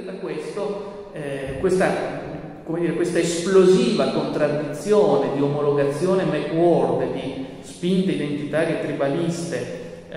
da questo, questa esplosiva contraddizione di omologazione Macworld, di spinte identitarie tribaliste,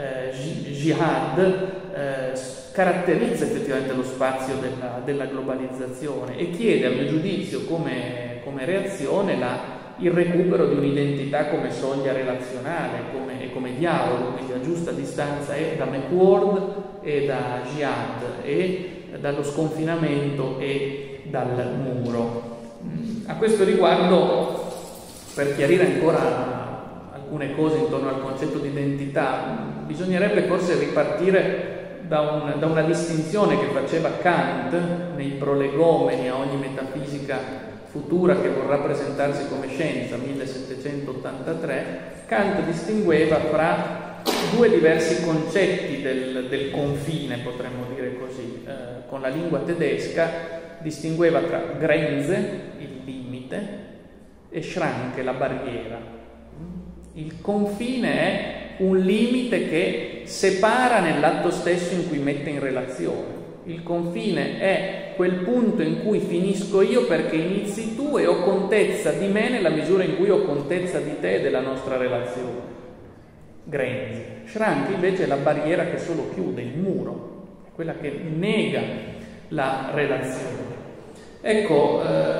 jihad, caratterizza effettivamente lo spazio della globalizzazione e chiede, a mio giudizio, come reazione, il recupero di un'identità come soglia relazionale e come dialogo, quindi a giusta distanza da Macworld e da jihad, e dallo sconfinamento e dal muro. A questo riguardo, per chiarire ancora alcune cose intorno al concetto di identità, bisognerebbe forse ripartire da una distinzione che faceva Kant nei prolegomeni a ogni metafisica futura che vorrà presentarsi come scienza, 1783. Kant distingueva fra due diversi concetti del confine, potremmo dire così. Con la lingua tedesca distingueva tra Grenze, il limite, e Schranke, la barriera. Il confine è un limite che separa nell'atto stesso in cui mette in relazione. Il confine è quel punto in cui finisco io perché inizi tu e ho contezza di me nella misura in cui ho contezza di te e della nostra relazione. Grenze. Schranke invece è la barriera che solo chiude, il muro, quella che nega la relazione. Ecco,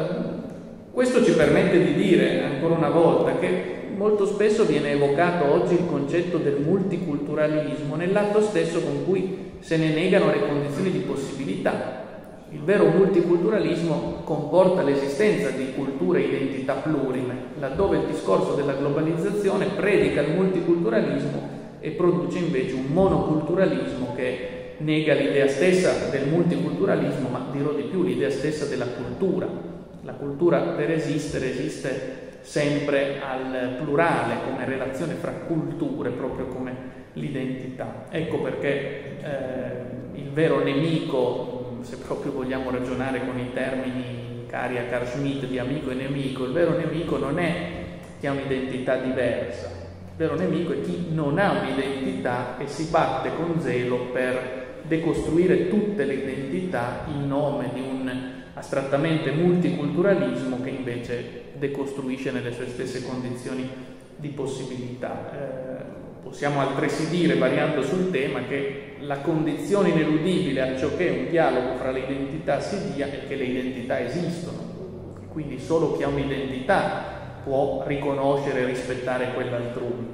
questo ci permette di dire ancora una volta che molto spesso viene evocato oggi il concetto del multiculturalismo nell'atto stesso con cui se ne negano le condizioni di possibilità. Il vero multiculturalismo comporta l'esistenza di culture e identità plurime, laddove il discorso della globalizzazione predica il multiculturalismo e produce invece un monoculturalismo che nega l'idea stessa del multiculturalismo, ma dirò di più, l'idea stessa della cultura. La cultura, per esistere, esiste sempre al plurale, come relazione fra culture, proprio come l'identità. Ecco perché il vero nemico, se proprio vogliamo ragionare con i termini cari a Carl Schmitt di amico e nemico, il vero nemico non è chi ha un'identità diversa, il vero nemico è chi non ha un'identità e si batte con zelo per decostruire tutte le identità in nome di un astrattamente multiculturalismo che invece decostruisce nelle sue stesse condizioni di possibilità. Possiamo altresì dire, variando sul tema, che la condizione ineludibile a ciò che un dialogo fra le identità si dia è che le identità esistono, e quindi solo chi ha un'identità può riconoscere e rispettare quella altrui.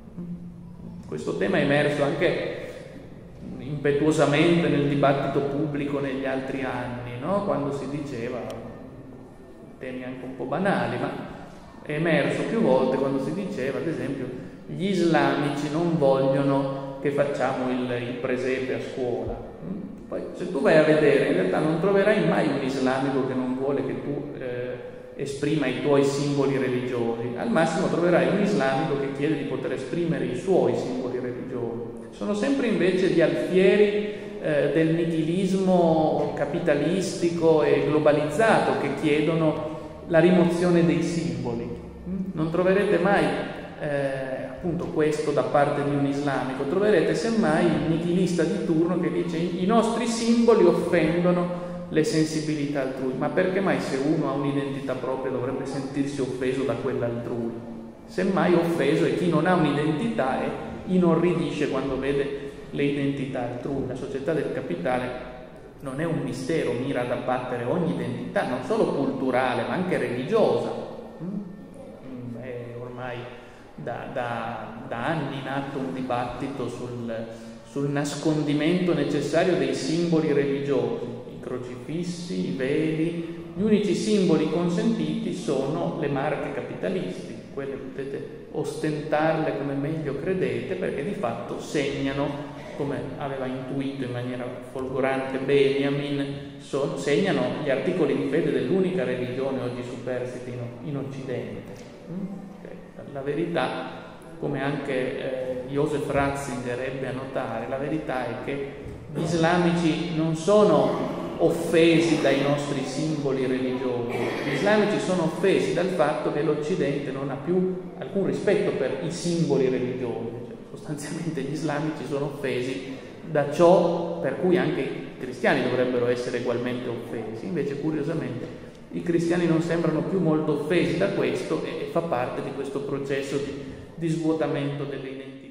Questo tema è emerso anche impetuosamente nel dibattito pubblico negli altri anni, no? Quando si diceva, temi anche un po' banali, ma è emerso più volte quando si diceva, ad esempio, gli islamici non vogliono che facciamo il presepe a scuola. Poi se tu vai a vedere, in realtà non troverai mai un islamico che non vuole che tu esprima i tuoi simboli religiosi. Al massimo troverai un islamico che chiede di poter esprimere i suoi simboli religiosi. Sono sempre invece gli alfieri del nichilismo capitalistico e globalizzato che chiedono la rimozione dei simboli. Non troverete mai appunto questo da parte di un islamico, troverete semmai il nichilista di turno che dice i nostri simboli offendono le sensibilità altrui. Ma perché mai, se uno ha un'identità propria, dovrebbe sentirsi offeso da quella altrui? Semmai offeso è chi non ha un'identità e inorridisce quando vede le identità altrui. La società del capitale non è un mistero, mira ad abbattere ogni identità, non solo culturale ma anche religiosa. È ormai da anni in atto un dibattito sul nascondimento necessario dei simboli religiosi, i crocifissi, i veli. Gli unici simboli consentiti sono le marche capitalistiche, quelle potete ostentarle come meglio credete, perché di fatto segnano, come aveva intuito in maniera folgorante Benjamin, segnano gli articoli di fede dell'unica religione oggi superstite in Occidente. La verità, come anche Joseph Ratzinger ebbe a notare, la verità è che gli islamici non sono offesi dai nostri simboli religiosi, gli islamici sono offesi dal fatto che l'Occidente non ha più alcun rispetto per i simboli religiosi. Sostanzialmente gli islamici sono offesi da ciò per cui anche cristiani dovrebbero essere ugualmente offesi, invece curiosamente i cristiani non sembrano più molto offesi da questo e fa parte di questo processo di svuotamento delle identità.